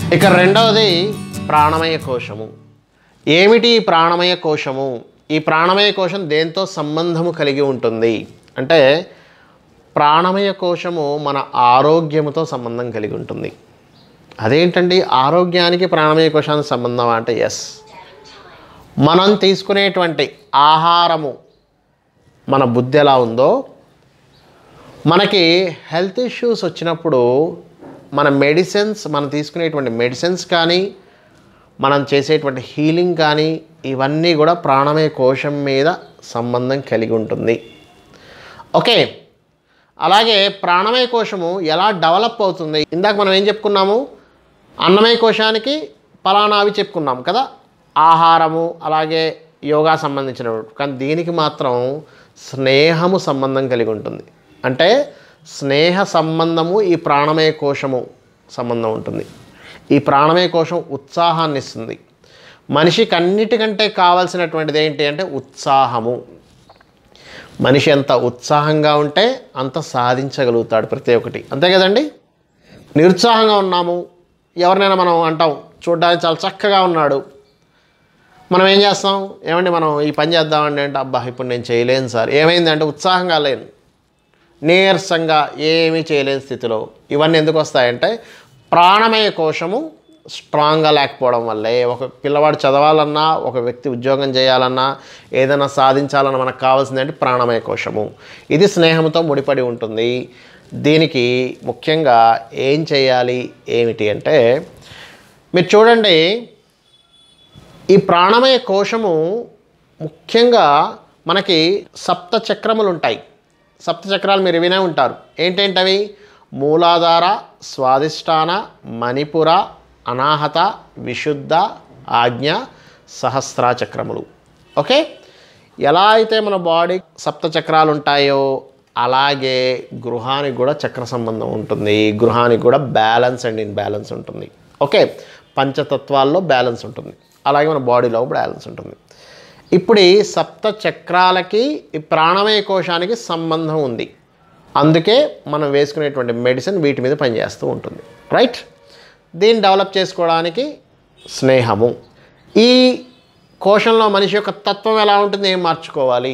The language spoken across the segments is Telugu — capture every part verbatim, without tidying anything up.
ఇక రెండవది ప్రాణమయ కోశము. ఏమిటి ఈ ప్రాణమయ కోశము? ఈ ప్రాణమయ కోశం దేంతో సంబంధము కలిగి ఉంటుంది అంటే ప్రాణమయ కోశము మన ఆరోగ్యముతో సంబంధం కలిగి ఉంటుంది. అదేంటండి ఆరోగ్యానికి ప్రాణమయ కోశానికి సంబంధం అంటే ఎస్, మనం తీసుకునేటువంటి ఆహారము మన బుద్ధి ఎలా ఉందో, మనకి హెల్త్ ఇష్యూస్ వచ్చినప్పుడు మన మెడిసిన్స్, మనం తీసుకునేటువంటి మెడిసిన్స్ కానీ మనం చేసేటువంటి హీలింగ్ కానీ ఇవన్నీ కూడా ప్రాణమయ కోశం మీద సంబంధం కలిగి ఉంటుంది. ఓకే, అలాగే ప్రాణమయ కోశము ఎలా డెవలప్ అవుతుంది? ఇందాక మనం ఏం చెప్పుకున్నాము, అన్నమయ కోశానికి ఫలానావి చెప్పుకున్నాం కదా, ఆహారము అలాగే యోగా సంబంధించిన, కానీ దీనికి మాత్రం స్నేహము సంబంధం కలిగి ఉంటుంది. అంటే స్నేహ సంబంధము ఈ ప్రాణమయ కోశము సంబంధం ఉంటుంది. ఈ ప్రాణమయ కోశం ఉత్సాహాన్ని ఇస్తుంది. మనిషికి అన్నిటికంటే కావాల్సినటువంటిది ఏంటి అంటే ఉత్సాహము. మనిషి ఎంత ఉత్సాహంగా ఉంటే అంత సాధించగలుగుతాడు ప్రతి ఒక్కటి, అంతే కదండి. నిరుత్సాహంగా ఉన్నాము, ఎవరినైనా మనం అంటాం చూడడానికి చాలా చక్కగా ఉన్నాడు, మనం ఏం చేస్తాం, ఏమండి మనం ఈ పని చేద్దామండి అంటే అబ్బా ఇప్పుడు నేను చేయలేను సార్. ఏమైంది అంటే ఉత్సాహంగా లేను, నీరసంగా ఏమీ చేయలేని స్థితిలో. ఇవన్నీ ఎందుకు వస్తాయంటే ప్రాణమయ కోశము స్ట్రాంగ్గా లేకపోవడం వల్లే. ఒక పిల్లవాడు చదవాలన్నా, ఒక వ్యక్తి ఉద్యోగం చేయాలన్నా, ఏదైనా సాధించాలన్నా మనకు కావాల్సింది అంటే ప్రాణమయ కోశము. ఇది స్నేహంతో ముడిపడి ఉంటుంది. దీనికి ముఖ్యంగా ఏం చేయాలి ఏమిటి అంటే మీరు చూడండి, ఈ ప్రాణమయ కోశము ముఖ్యంగా మనకి సప్త చక్రములు ఉంటాయి. సప్త చక్రాలు మీరు వినే ఉంటారు. ఏంటేంటవి? మూలాధార, స్వాదిష్టాన, మణిపుర, అనాహత, విశుద్ధ, ఆజ్ఞ, సహస్ర చక్రములు. ఓకే, ఎలా అయితే మన బాడీ సప్త చక్రాలు ఉంటాయో అలాగే గృహానికి కూడా చక్ర సంబంధం ఉంటుంది. గృహానికి కూడా బ్యాలెన్స్ అండ్ ఇన్బ్యాలెన్స్ ఉంటుంది. ఓకే, పంచతత్వాల్లో బ్యాలెన్స్ ఉంటుంది, అలాగే మన బాడీలో బ్యాలెన్స్ ఉంటుంది. ఇప్పుడు ఈ సప్త చక్రాలకి ఈ ప్రాణమయ కోశానికి సంబంధం ఉంది. అందుకే మనం వేసుకునేటువంటి మెడిసిన్ వీటి మీద పనిచేస్తూ ఉంటుంది. రైట్, దీన్ని డెవలప్ చేసుకోవడానికి స్నేహము. ఈ కోశంలో మనిషి యొక్క తత్వం ఎలా ఉంటుంది, ఏం మార్చుకోవాలి?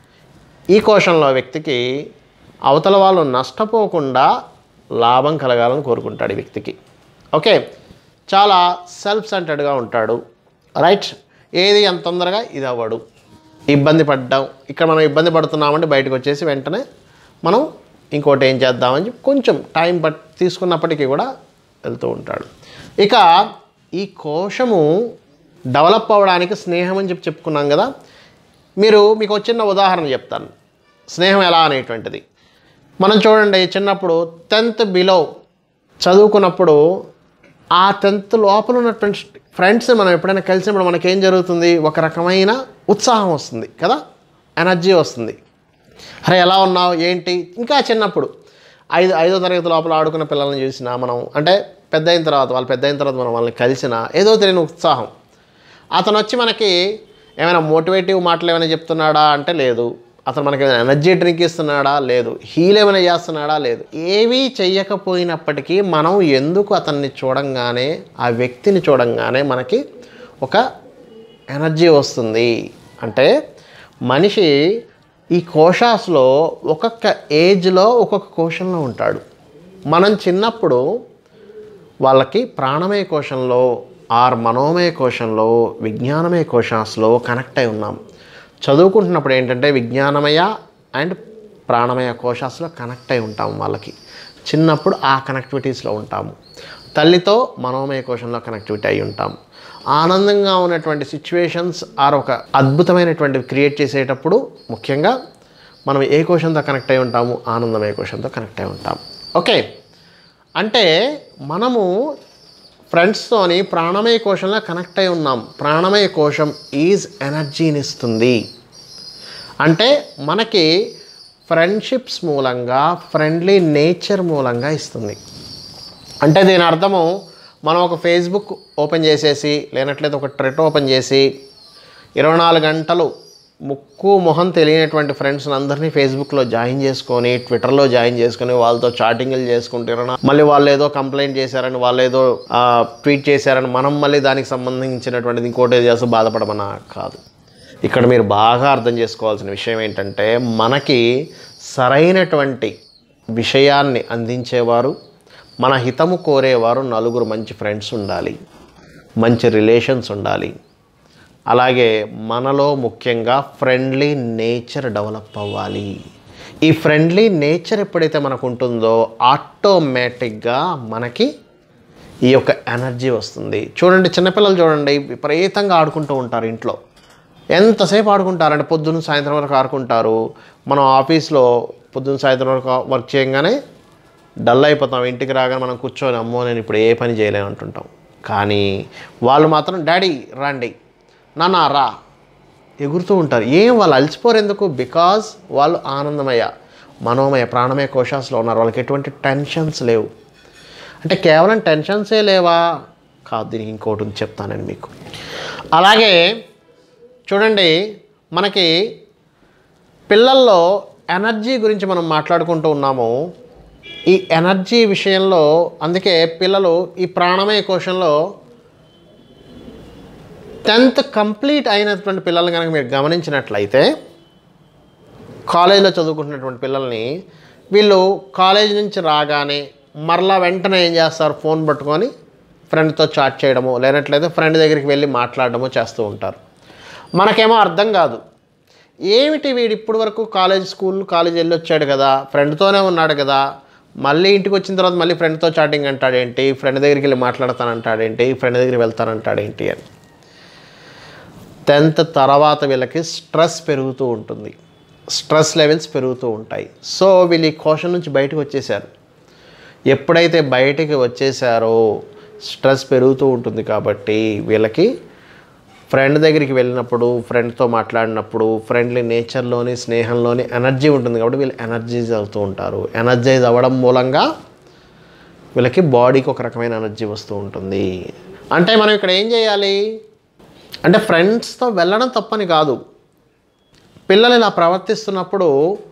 ఈ కోశంలో వ్యక్తికి అవతల వాళ్ళు నష్టపోకుండా లాభం కలగాలని కోరుకుంటాడు ఈ వ్యక్తికి. ఓకే, చాలా సెల్ఫ్ సెంటర్డ్గా ఉంటాడు. రైట్, ఏది అంత తొందరగా ఇది అవ్వడు. ఇబ్బంది పడ్డాం, ఇక్కడ మనం ఇబ్బంది పడుతున్నామంటే బయటకు వచ్చేసి వెంటనే మనం ఇంకోటి ఏం చేద్దామని చెప్పి కొంచెం టైం పట్ తీసుకున్నప్పటికీ కూడా వెళ్తూ ఉంటాడు. ఇక ఈ కోశము డెవలప్ అవ్వడానికి స్నేహం అని చెప్పి చెప్పుకున్నాం కదా. మీరు మీకు ఒక చిన్న ఉదాహరణ చెప్తాను, స్నేహం ఎలా అనేటువంటిది. మనం చూడండి, చిన్నప్పుడు టెన్త్ బిలో చదువుకున్నప్పుడు ఆ టెన్త్ లోపల ఉన్నటువంటి ఫ్రెండ్స్ మనం ఎప్పుడైనా కలిసినప్పుడు మనకేం జరుగుతుంది, ఒక రకమైన ఉత్సాహం వస్తుంది కదా, ఎనర్జీ వస్తుంది. అరే ఎలా ఉన్నావు ఏంటి. ఇంకా చిన్నప్పుడు ఐదు ఐదో తరగతి లోపల ఆడుకున్న పిల్లల్ని చూసినా మనం, అంటే పెద్ద అయిన తర్వాత వాళ్ళు పెద్ద అయిన తర్వాత మనం వాళ్ళని కలిసినా ఏదో తెలియని ఉత్సాహం. అతను వచ్చి మనకి ఏమైనా మోటివేటివ్ మాటలు ఏమైనా చెప్తున్నాడా అంటే లేదు. అతను మనకి ఏమైనా ఎనర్జీ డ్రింక్ ఇస్తున్నాడా లేదు. హీల్ ఏమైనా చేస్తున్నాడా లేదు. ఏవీ చెయ్యకపోయినప్పటికీ మనం ఎందుకు అతన్ని చూడంగానే, ఆ వ్యక్తిని చూడంగానే మనకి ఒక ఎనర్జీ వస్తుంది అంటే మనిషి ఈ కోశాస్లో ఒక్కొక్క ఏజ్లో ఒక్కొక్క కోశంలో ఉంటాడు. మనం చిన్నప్పుడు వాళ్ళకి ప్రాణమయ కోశంలో ఆర్ మనోమయ కోశంలో విజ్ఞానమయ కోశాస్లో కనెక్ట్ అయి ఉన్నాం. చదువుకుంటున్నప్పుడు ఏంటంటే విజ్ఞానమయ అండ్ ప్రాణమయ కోశాస్లో కనెక్ట్ అయి ఉంటాము. వాళ్ళకి చిన్నప్పుడు ఆ కనెక్టివిటీస్లో ఉంటాము. తల్లితో మనోమయ కోశంలో కనెక్టివిటీ అయి ఉంటాము. ఆనందంగా ఉన్నటువంటి సిచ్యువేషన్స్ ఆర్ ఒక అద్భుతమైనటువంటివి క్రియేట్ చేసేటప్పుడు ముఖ్యంగా మనం ఏ కోశంతో కనెక్ట్ అయి ఉంటాము, ఆనందమయ కోశంతో కనెక్ట్ అయి ఉంటాము. ఓకే, అంటే మనము ఫ్రెండ్స్తోని ప్రాణమయ కోశంలో కనెక్ట్ అయి ఉన్నాం. ప్రాణమయ కోశం ఈజ్ ఎనర్జీని ఇస్తుంది. అంటే మనకి ఫ్రెండ్షిప్స్ మూలంగా, ఫ్రెండ్లీ నేచర్ మూలంగా ఇస్తుంది. అంటే దీని అర్థము మనం ఒక ఫేస్బుక్ ఓపెన్ చేసేసి లేనట్లయితే ఒక ట్రెట్ ఓపెన్ చేసి ఇరవై నాలుగు గంటలు ముక్కు మొహం తెలియనటువంటి ఫ్రెండ్స్ని అందరినీ ఫేస్బుక్లో జాయిన్ చేసుకొని ట్విట్టర్లో జాయిన్ చేసుకొని వాళ్ళతో చాటింగ్లు చేసుకుంటారని మళ్ళీ వాళ్ళు ఏదో కంప్లైంట్ చేశారని వాళ్ళు ఏదో ట్వీట్ చేశారని మనం మళ్ళీ దానికి సంబంధించినటువంటిది ఇంకోటి చేస్తూ బాధపడమన్నా కాదు. ఇక్కడ మీరు బాగా అర్థం చేసుకోవాల్సిన విషయం ఏంటంటే మనకి సరైనటువంటి విషయాన్ని అందించేవారు, మన హితము కోరేవారు నలుగురు మంచి ఫ్రెండ్స్ ఉండాలి, మంచి రిలేషన్స్ ఉండాలి. అలాగే మనలో ముఖ్యంగా ఫ్రెండ్లీ నేచర్ డెవలప్ అవ్వాలి. ఈ ఫ్రెండ్లీ నేచర్ ఎప్పుడైతే మనకు ఉంటుందో ఆటోమేటిక్గా మనకి ఈ యొక్క ఎనర్జీ వస్తుంది. చూడండి, చిన్నపిల్లలు చూడండి, విపరీతంగా ఆడుకుంటూ ఉంటారు ఇంట్లో. ఎంతసేపు ఆడుకుంటారంటే పొద్దున్న సాయంత్రం వరకు ఆడుకుంటారు. మనం ఆఫీస్లో పొద్దున్న సాయంత్రం వరకు వర్క్ చేయగానే డల్ అయిపోతాం. ఇంటికి రాగానే మనం కూర్చొని అమ్మో నేను ఇప్పుడు ఏ పని చేయలేము అంటుంటాం. కానీ వాళ్ళు మాత్రం డాడీ రండి, నాన్న రా, ఎగురుతూ ఉంటారు. ఏం వాళ్ళు అలసిపోరు ఎందుకు? బికాజ్ వాళ్ళు ఆనందమయ మనోమయ ప్రాణమయ కోశాస్లో ఉన్నారు. వాళ్ళకి ఎటువంటి టెన్షన్స్ లేవు. అంటే కేవలం టెన్షన్సే లేవా? కాదు, దీనికి ఇంకోటి ఉంది చెప్తానండి మీకు. అలాగే చూడండి, మనకి పిల్లల్లో ఎనర్జీ గురించి మనం మాట్లాడుకుంటూ ఉన్నాము. ఈ ఎనర్జీ విషయంలో అందుకే పిల్లలు ఈ ప్రాణమయ కోశంలో టెన్త్ కంప్లీట్ అయినటువంటి పిల్లల్ని కనుక మీరు గమనించినట్లయితే, కాలేజీలో చదువుకుంటున్నటువంటి పిల్లల్ని వీళ్ళు కాలేజ్ నుంచి రాగానే మరలా వెంటనే ఏం చేస్తారు? ఫోన్ పట్టుకొని ఫ్రెండ్తో చాట్ చేయడము, లేనట్లయితే ఫ్రెండ్ దగ్గరికి వెళ్ళి మాట్లాడడము చేస్తూ ఉంటారు. మనకేమో అర్థం కాదు, ఏమిటి వీడు ఇప్పటి వరకు కాలేజ్ స్కూల్ కాలేజ్ వెళ్ళి వచ్చాడు కదా, ఫ్రెండ్తోనే ఉన్నాడు కదా, మళ్ళీ ఇంటికి వచ్చిన తర్వాత మళ్ళీ ఫ్రెండ్తో చాటింగ్ అంటాడేంటి, ఫ్రెండ్ దగ్గరికి వెళ్ళి మాట్లాడతానంటాడేంటి, ఫ్రెండ్ దగ్గరికి వెళ్తానంటాడేంటి అని. టెన్త్ తర్వాత వీళ్ళకి స్ట్రెస్ పెరుగుతూ ఉంటుంది, స్ట్రెస్ లెవెల్స్ పెరుగుతూ ఉంటాయి. సో వీళ్ళు ఈ కోశం నుంచి బయటకు వచ్చేసారు. ఎప్పుడైతే బయటికి వచ్చేసారో స్ట్రెస్ పెరుగుతూ ఉంటుంది. కాబట్టి వీళ్ళకి ఫ్రెండ్ దగ్గరికి వెళ్ళినప్పుడు, ఫ్రెండ్తో మాట్లాడినప్పుడు ఫ్రెండ్లీ నేచర్లోని స్నేహంలోని ఎనర్జీ ఉంటుంది. కాబట్టి వీళ్ళు ఎనర్జైజ్ అవుతూ ఉంటారు. ఎనర్జైజ్ అవ్వడం మూలంగా వీళ్ళకి బాడీకి ఒక రకమైన ఎనర్జీ వస్తూ ఉంటుంది. అంటే మనం ఇక్కడ ఏం చేయాలి అంటే, ఫ్రెండ్స్తో వెళ్ళడం తప్పని కాదు, పిల్లలు ఇలా ప్రవర్తిస్తున్నప్పుడు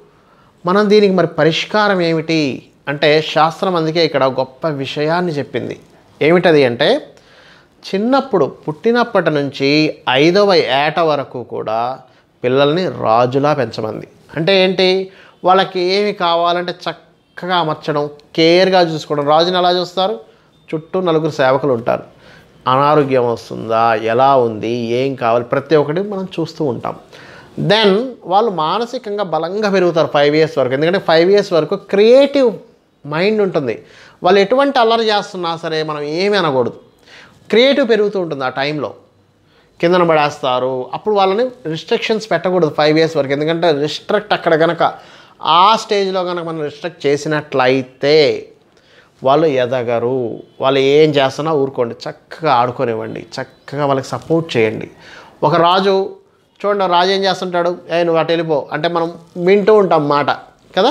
మనం దీనికి మరి పరిష్కారం ఏమిటి అంటే, శాస్త్రం అందుకే ఇక్కడ గొప్ప విషయాన్ని చెప్పింది. ఏమిటది అంటే, చిన్నప్పుడు పుట్టినప్పటి నుంచి ఐదవ ఏట వరకు కూడా పిల్లల్ని రాజులా పెంచమంది. అంటే ఏంటి? వాళ్ళకి ఏమి కావాలంటే చక్కగా అమర్చడం, కేర్గా చూసుకోవడం. రాజుని ఎలా చూస్తారు? చుట్టూ నలుగురు సేవకులు ఉంటారు. అనారోగ్యం వస్తుందా, ఎలా ఉంది, ఏం కావాలి, ప్రతి ఒక్కటి మనం చూస్తూ ఉంటాం. దెన్ వాళ్ళు మానసికంగా బలంగా పెరుగుతారు ఫైవ్ ఇయర్స్ వరకు. ఎందుకంటే ఫైవ్ ఇయర్స్ వరకు క్రియేటివ్ మైండ్ ఉంటుంది. వాళ్ళు ఎటువంటి అల్లరి చేస్తున్నా సరే మనం ఏమీ అనకూడదు. క్రియేటివ్ పెరుగుతూ ఉంటుంది ఆ టైంలో. కిందన పడేస్తారు. అప్పుడు వాళ్ళని రిస్ట్రిక్షన్స్ పెట్టకూడదు ఫైవ్ ఇయర్స్ వరకు. ఎందుకంటే రిస్ట్రిక్ట్ అక్కడ కనుక ఆ స్టేజ్లో కనుక మనం రిస్ట్రిక్ట్ చేసినట్లయితే వాళ్ళు ఎదగరు. వాళ్ళు ఏం చేస్తున్నా ఊరుకోండి, చక్కగా ఆడుకోనివ్వండి, చక్కగా వాళ్ళకి సపోర్ట్ చేయండి. ఒక రాజు చూడండి, రాజు ఏం చేస్తుంటాడు? ఏ నువ్వు అటు వెళ్ళిపో అంటే మనం వింటూ ఉంటాం మాట కదా.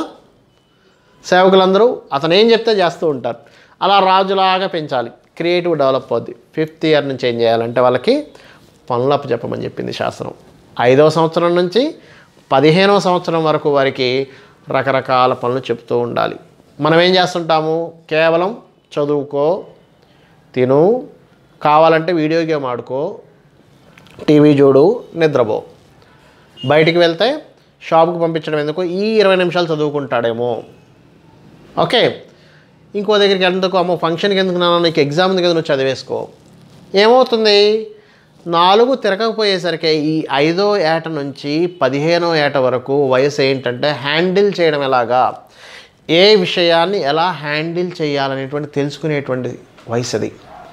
సేవకులందరూ అతను ఏం చెప్తే చేస్తూ ఉంటారు. అలా రాజులాగా పెంచాలి. క్రియేటివ్ డెవలప్ అవుద్ది. ఫిఫ్త్ ఇయర్ నుంచి ఏం చేయాలంటే వాళ్ళకి పనులప్పు చెప్పమని చెప్పింది శాస్త్రం. ఐదవ సంవత్సరం నుంచి పదిహేనవ సంవత్సరం వరకు వారికి రకరకాల పనులు చెప్తూ ఉండాలి. మనం ఏం చేస్తుంటాము? కేవలం చదువుకో, తిను, కావాలంటే వీడియో గేమ్ ఆడుకో, టీవీ చూడు, నిద్రపో. బయటికి వెళ్తే షాప్కి పంపించడం ఎందుకు? ఈ ఇరవై నిమిషాలు చదువుకుంటాడేమో. ఓకే, ఇంకో దగ్గరికి ఎందుకు? అమ్మో ఫంక్షన్కి ఎందుకు నాన్న, నీకు ఎగ్జామ్ ఉంది కదా, నువ్వు చదివేసుకో. ఏమవుతుంది? నాలుగు తిరగకపోయేసరికి ఈ ఐదో ఏట నుంచి పదిహేనో ఏట వరకు వయసు ఏంటంటే హ్యాండిల్ చేయడం ఎలాగా, ఏ విషయాన్ని ఎలా హ్యాండిల్ చేయాలనేటువంటి తెలుసుకునేటువంటి వయసు అది.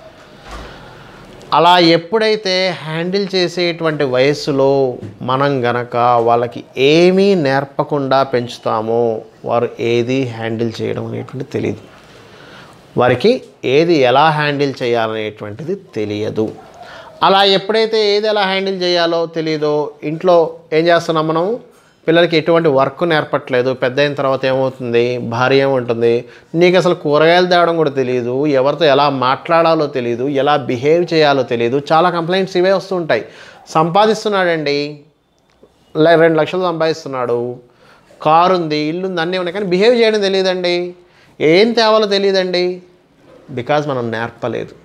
అలా ఎప్పుడైతే హ్యాండిల్ చేసేటువంటి వయస్సులో మనం గనక వాళ్ళకి ఏమీ నేర్పకుండా పెంచుతామో వారు ఏది హ్యాండిల్ చేయడం అనేటువంటిది తెలియదు. వారికి ఏది ఎలా హ్యాండిల్ చేయాలనేటువంటిది తెలియదు. అలా ఎప్పుడైతే ఏది ఎలా హ్యాండిల్ చేయాలో తెలియదో, ఇంట్లో ఏం చేస్తున్నాం మనం? పిల్లలకి ఎటువంటి వర్క్ నేర్పట్లేదు. పెద్ద అయిన తర్వాత ఏమవుతుంది? భార్య ఏముంటుంది, నీకు అసలు కూరగాయలు తేవడం కూడా తెలియదు, ఎవరితో ఎలా మాట్లాడాలో తెలియదు, ఎలా బిహేవ్ చేయాలో తెలియదు. చాలా కంప్లైంట్స్ ఇవే వస్తూ ఉంటాయి. సంపాదిస్తున్నాడండి, రెండు లక్షలు సంపాదిస్తున్నాడు, కారు ఉంది, ఇల్లు ఉంది, అన్నీ ఉన్నాయి, కానీ బిహేవ్ చేయడం తెలియదండి, ఏం తేవాలో తెలియదండి, బికాజ్ మనం నేర్పలేదు.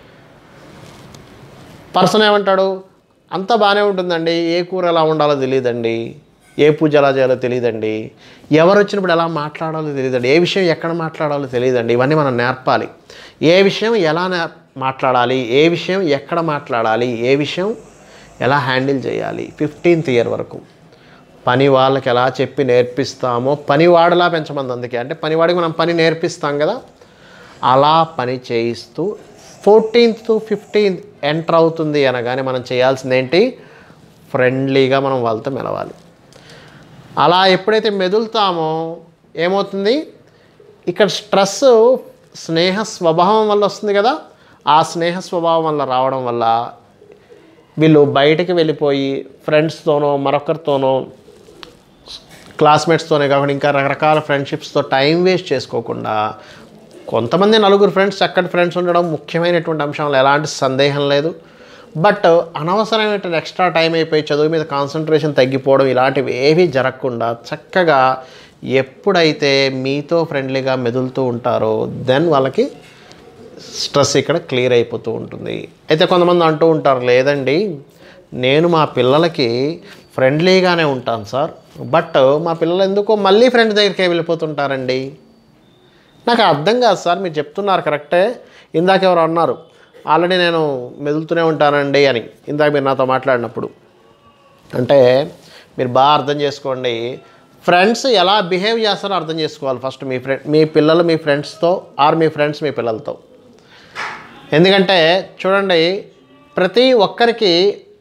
పర్సన్ ఏమంటాడు, అంతా బాగానే ఉంటుందండి, ఏ కూర ఎలా ఉండాలో తెలియదండి, ఏ పూజ ఎలా చేయాలో తెలియదండి, ఎవరు వచ్చినప్పుడు ఎలా మాట్లాడాలో తెలియదండి, ఏ విషయం ఎక్కడ మాట్లాడాలో తెలియదండి. ఇవన్నీ మనం నేర్పాలి. ఏ విషయం ఎలా నేర్ మాట్లాడాలి, ఏ విషయం ఎక్కడ మాట్లాడాలి, ఏ విషయం ఎలా హ్యాండిల్ చేయాలి. ఫిఫ్టీన్త్ ఇయర్ వరకు పని వాళ్ళకి ఎలా చెప్పి నేర్పిస్తామో పనివాడలా పెంచమంది. అందుకే అంటే పనివాడికి మనం పని నేర్పిస్తాం కదా, అలా పని చేయిస్తూ ఫోర్టీన్త్ టు ఫిఫ్టీన్త్ ఎంటర్ అవుతుంది అనగానే మనం చేయాల్సింది ఏంటి, ఫ్రెండ్లీగా మనం వాళ్ళతో మెలవాలి. అలా ఎప్పుడైతే మెదులుతామో ఏమవుతుంది, ఇక్కడ స్ట్రెస్ స్నేహ స్వభావం వల్ల వస్తుంది కదా, ఆ స్నేహ స్వభావం వల్ల రావడం వల్ల వీళ్ళు బయటకు వెళ్ళిపోయి ఫ్రెండ్స్తోనో మరొకరితోనో క్లాస్మేట్స్తోనే కాకుండా ఇంకా రకరకాల ఫ్రెండ్షిప్స్తో టైం వేస్ట్ చేసుకోకుండా, కొంతమంది నలుగురు ఫ్రెండ్స్ చక్కటి ఫ్రెండ్స్ ఉండడం ముఖ్యమైనటువంటి అంశంలో ఎలాంటి సందేహం లేదు. బట్ అనవసరమైనటువంటి ఎక్స్ట్రా టైం అయిపోయి చదువు మీద కాన్సన్ట్రేషన్ తగ్గిపోవడం ఇలాంటివి ఏవీ జరగకుండా చక్కగా ఎప్పుడైతే మీతో ఫ్రెండ్లీగా మెదులుతూ ఉంటారో దెన్ వాళ్ళకి స్ట్రెస్ ఇక్కడ క్లియర్ అయిపోతూ ఉంటుంది. అయితే కొంతమంది అంటూ ఉంటారు, లేదండి నేను మా పిల్లలకి ఫ్రెండ్లీగానే ఉంటాను సార్, బట్ మా పిల్లలు ఎందుకో మళ్ళీ ఫ్రెండ్ దగ్గరికి వెళ్ళిపోతుంటారండి. నాకు అర్థం కాదు సార్, మీరు చెప్తున్నారు కరెక్టే, ఇందాక ఎవరు అన్నారు ఆల్రెడీ నేను మెదులుతూనే ఉంటానండి అని ఇందాక మీరు నాతో మాట్లాడినప్పుడు. అంటే మీరు బాగా అర్థం చేసుకోండి, ఫ్రెండ్స్ ఎలా బిహేవ్ చేస్తారో అర్థం చేసుకోవాలి ఫస్ట్. మీ ఫ్రెండ్ మీ పిల్లలు మీ ఫ్రెండ్స్తో ఆర్ మీ ఫ్రెండ్స్ మీ పిల్లలతో. ఎందుకంటే చూడండి, ప్రతి ఒక్కరికి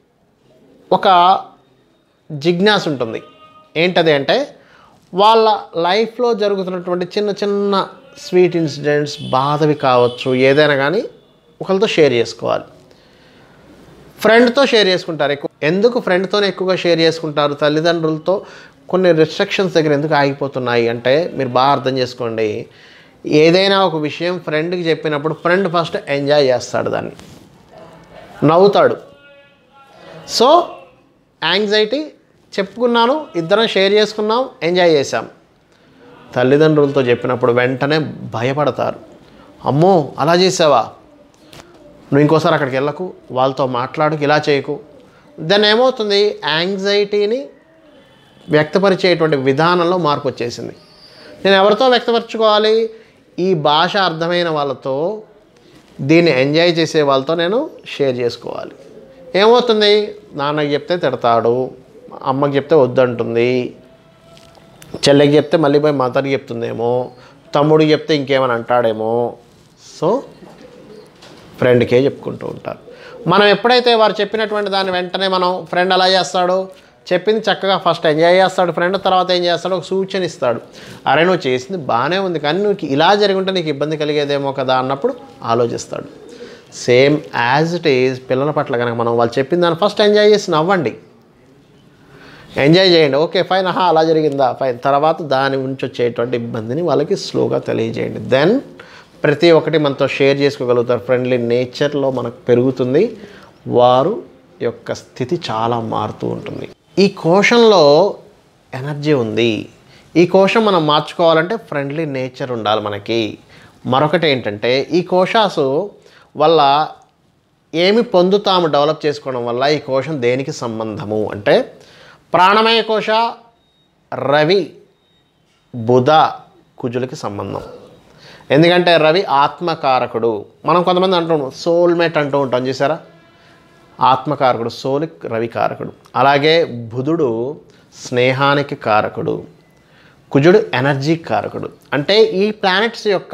ఒక జిజ్ఞాస ఉంటుంది. ఏంటది అంటే వాళ్ళ లైఫ్లో జరుగుతున్నటువంటి చిన్న చిన్న స్వీట్ ఇన్సిడెంట్స్, బాధవి కావచ్చు, ఏదైనా కానీ ఒకరితో షేర్ చేసుకోవాలి. ఫ్రెండ్తో షేర్ చేసుకుంటారు ఎక్కువ. ఎందుకు ఫ్రెండ్తోనే ఎక్కువగా షేర్ చేసుకుంటారు? తల్లిదండ్రులతో కొన్ని రిస్ట్రిక్షన్స్ దగ్గర ఎందుకు ఆగిపోతున్నాయి అంటే మీరు బాగా అర్థం చేసుకోండి. ఏదైనా ఒక విషయం ఫ్రెండ్కి చెప్పినప్పుడు ఫ్రెండ్ ఫస్ట్ ఎంజాయ్ చేస్తాడు, దాన్ని నవ్వుతాడు. సో యాంగ్జైటీ చెప్పుకున్నాను, ఇద్దరం షేర్ చేసుకున్నాం, ఎంజాయ్ చేశాం. తల్లిదండ్రులతో చెప్పినప్పుడు వెంటనే భయపడతారు. అమ్మో అలా చేసావా, నువ్వు ఇంకోసారి అక్కడికి వెళ్ళకు, వాళ్ళతో మాట్లాడుకు, ఇలా చేయకు. దెన్ ఏమవుతుంది, యాంగ్జైటీని వ్యక్తపరిచేటువంటి విధానంలో మార్పు వచ్చేసింది. నేను ఎవరితో వ్యక్తపరచుకోవాలి, ఈ భాష అర్థమైన వాళ్ళతో, దీన్ని ఎంజాయ్ చేసే వాళ్ళతో నేను షేర్ చేసుకోవాలి. ఏమవుతుంది, నాన్నకి చెప్తే తిడతాడు, అమ్మకి చెప్తే వద్దంటుంది, చెల్లెకి చెప్తే మళ్ళీ పోయి మదర్కి చెప్తుందేమో, తమ్ముడికి చెప్తే ఇంకేమైనా అంటాడేమో. సో ఫ్రెండ్కే చెప్పుకుంటూ ఉంటారు. మనం ఎప్పుడైతే వారు చెప్పినటువంటి దాన్ని వెంటనే మనం ఫ్రెండ్ అలా చేస్తాడో, చెప్పింది చక్కగా ఫస్ట్ ఎంజాయ్ చేస్తాడు ఫ్రెండ్, తర్వాత ఏం చేస్తాడు, ఒక సూచన ఇస్తాడు. అరే నువ్వు చేసింది బాగానే ఉంది, కానీ నువ్వు ఇలా జరిగి ఉంటే నీకు ఇబ్బంది కలిగేదేమో కదా అన్నప్పుడు ఆలోచిస్తాడు. సేమ్ యాజ్ ఇట్ ఈజ్ పిల్లల పట్ల కనుక మనం వాళ్ళు చెప్పిన దాన్ని ఫస్ట్ ఎంజాయ్ చేసి నవ్వండి, ఎంజాయ్ చేయండి. ఓకే ఫైన్, ఆహా అలా జరిగిందా ఫైన్. తర్వాత దాని నుంచి వచ్చేటువంటి ఇబ్బందిని వాళ్ళకి స్లోగా తెలియజేయండి. దెన్ ప్రతి ఒక్కటి మనతో షేర్ చేసుకోగలుగుతారు. ఫ్రెండ్లీ నేచర్లో మనకు పెరుగుతుంది, వారు యొక్క స్థితి చాలా మారుతూ ఉంటుంది. ఈ కోశంలో ఎనర్జీ ఉంది. ఈ కోశం మనం మార్చుకోవాలంటే ఫ్రెండ్లీ నేచర్ ఉండాలి మనకి. మరొకటి ఏంటంటే ఈ కోశాసు వల్ల ఏమి పొందుతాము డెవలప్ చేసుకోవడం వల్ల, ఈ కోశం దేనికి సంబంధము అంటే ప్రాణమయ కోశ రవి బుధ కుజులకి సంబంధం. ఎందుకంటే రవి ఆత్మకారకుడు. మనం కొంతమంది అంటాం సోల్మేట్ అంటూ ఉంటాం, చూసారా, ఆత్మకారకుడు, సోలిక్ రవి కారకుడు. అలాగే బుధుడు స్నేహానికి కారకుడు, కుజుడు ఎనర్జీ కారకుడు. అంటే ఈ ప్లానెట్స్ యొక్క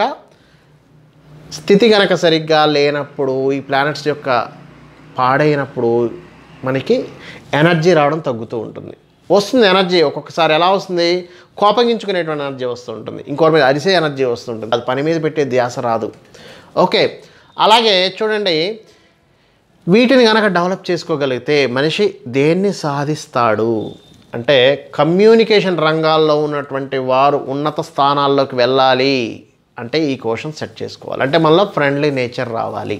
స్థితి కనుక సరిగ్గా లేనప్పుడు, ఈ ప్లానెట్స్ యొక్క పాడైనప్పుడు మనకి ఎనర్జీ రావడం తగ్గుతూ ఉంటుంది. వస్తుంది ఎనర్జీ, ఒక్కొక్కసారి ఎలా వస్తుంది, కోపగించుకునేటువంటి ఎనర్జీ వస్తూ ఉంటుంది, ఇంకోటి మీద అరిసే ఎనర్జీ వస్తుంటుంది, అది పని మీద పెట్టే ధ్యాస రాదు. ఓకే, అలాగే చూడండి, వీటిని కనుక డెవలప్ చేసుకోగలిగితే మనిషి దేన్ని సాధిస్తాడు అంటే కమ్యూనికేషన్ రంగాల్లో ఉన్నటువంటి వారు ఉన్నత స్థానాల్లోకి వెళ్ళాలి అంటే ఈ కోశం సెట్ చేసుకోవాలి. అంటే మనలో ఫ్రెండ్లీ నేచర్ రావాలి.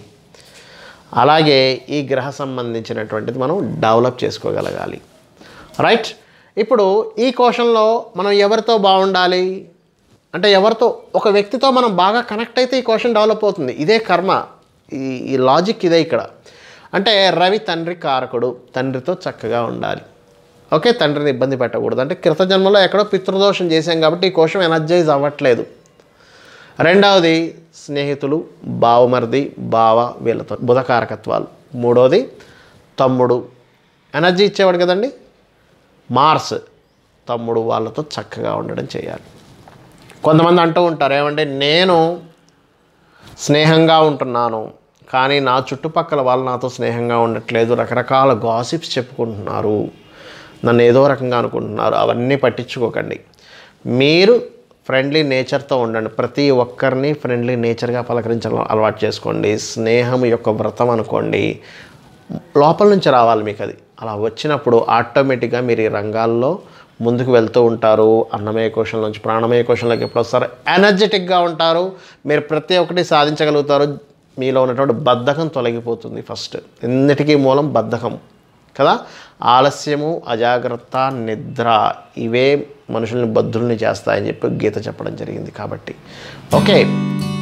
అలాగే ఈ గ్రహ సంబంధించినటువంటిది మనం డెవలప్ చేసుకోగలగాలి. రైట్. ఇప్పుడు ఈ కోశంలో మనం ఎవరితో బాగుండాలి అంటే ఎవరితో ఒక వ్యక్తితో మనం బాగా కనెక్ట్ అయితే ఈ కోశం డెవలప్ అవుతుంది. ఇదే కర్మ, ఈ ఈ లాజిక్ ఇదే ఇక్కడ. అంటే రవి తండ్రి కారకుడు, తండ్రితో చక్కగా ఉండాలి. ఓకే, తండ్రిని ఇబ్బంది పెట్టకూడదు. అంటే కృతజన్మలో ఎక్కడో పితృదోషం చేశాం కాబట్టి ఈ కోశం ఎనర్జైజ్ అవ్వట్లేదు. రెండవది స్నేహితులు, బావమరిది, బావ, వీళ్ళతో బుధకారకత్వాలు. మూడవది తమ్ముడు, ఎనర్జీ ఇచ్చేవాడు కదండి మార్స్, తమ్ముడు వాళ్ళతో చక్కగా ఉండడం చేయాలి. కొంతమంది అంటూ ఉంటారు ఏమంటే నేను స్నేహంగా ఉంటున్నాను కానీ నా చుట్టుపక్కల వాళ్ళు నాతో స్నేహంగా ఉండట్లేదు, రకరకాల గాసిప్స్ చెప్పుకుంటున్నారు, నన్ను ఏదో రకంగా అనుకుంటున్నారు. అవన్నీ పట్టించుకోకండి. మీరు ఫ్రెండ్లీ నేచర్తో ఉండండి. ప్రతి ఒక్కరిని ఫ్రెండ్లీ నేచర్గా పలకరించడం అలవాటు చేసుకోండి. స్నేహం యొక్క వ్రతం అనుకోండి, లోపల నుంచి రావాలి మీకు అది. అలా వచ్చినప్పుడు ఆటోమేటిక్గా మీరు ఈ రంగాల్లో ముందుకు వెళ్తూ ఉంటారు. అన్నమయ కోశం నుంచి ప్రాణమయ కోశంలోకి ఎప్పుడు వస్తారు, ఎనర్జెటిక్గా ఉంటారు. మీరు ప్రతి ఒక్కటి సాధించగలుగుతారు. మీలో ఉన్నటువంటి బద్ధకం తొలగిపోతుంది. ఫస్ట్ ఎన్నిటికీ మూలం బద్ధకం కదా. ఆలస్యము, అజాగ్రత్త, నిద్ర ఇవే మనుషుల్ని బద్ధుల్ని చేస్తాయని చెప్పి గీత చెప్పడం జరిగింది. కాబట్టి ఓకే.